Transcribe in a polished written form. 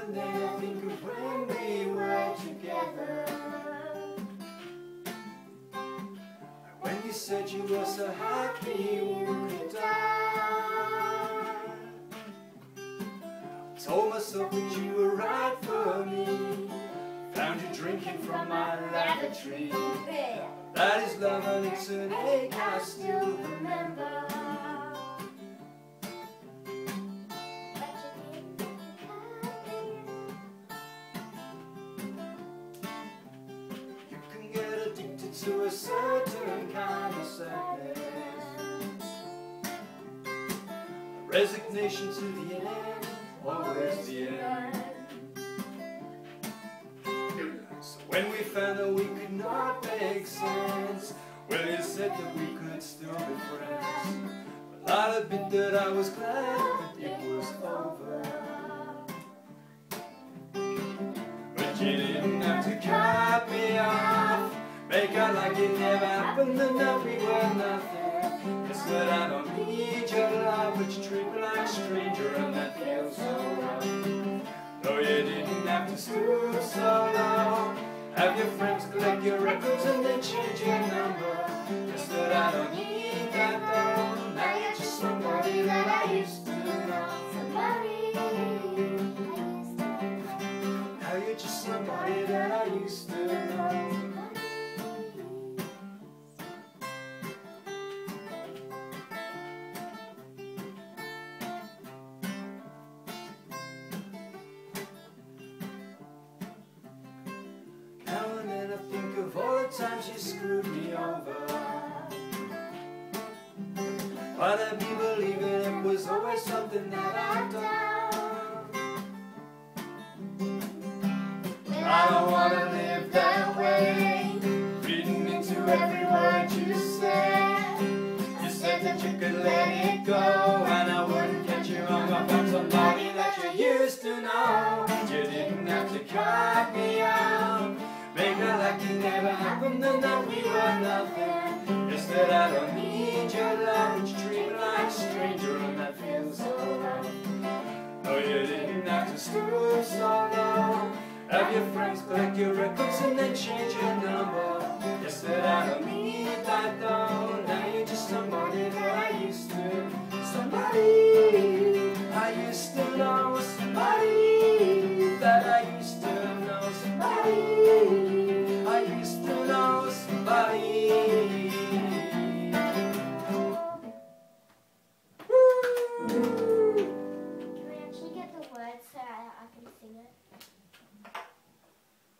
and then I think of when we were together. When you said you were so happy we could die, I told myself that you were right for me. Found you drinking from my lavatory. That is love and it's an ache I still remember. You can get addicted to a certain kind of sadness, resignation to the end, always the end. So when we found that we could not make sense, well, you said that we could still be friends. Well, I'll admit that I was glad that it was over, but you didn't have to cut me off, make out like it never happened and that we were nothing. It's that I don't need your love, but you treat me like a stranger and that feels so wrong. No, you didn't have to stoop so low, have your friends collect your records and then change your number. Just that I don't need that though. Now you're just somebody that I used to know. Somebody I used to know. Now you're just somebody that I used to know. All the times you screwed me over, but I be believing it was always something that I'd done. I don't want to live that way, reading into every word you said. You said that you could let it go, and I wouldn't catch you wrong about somebody that you used to know. You didn't have to cut me out, make it like it never happened and that we were nothing. Just that I don't need your love, but you treat me like a stranger and that feels so wrong. No, you didn't have to stoop so low, have your friends collect your records and then change your number. Just that I don't need that though. Now you're just somebody that I used to, somebody I used to know.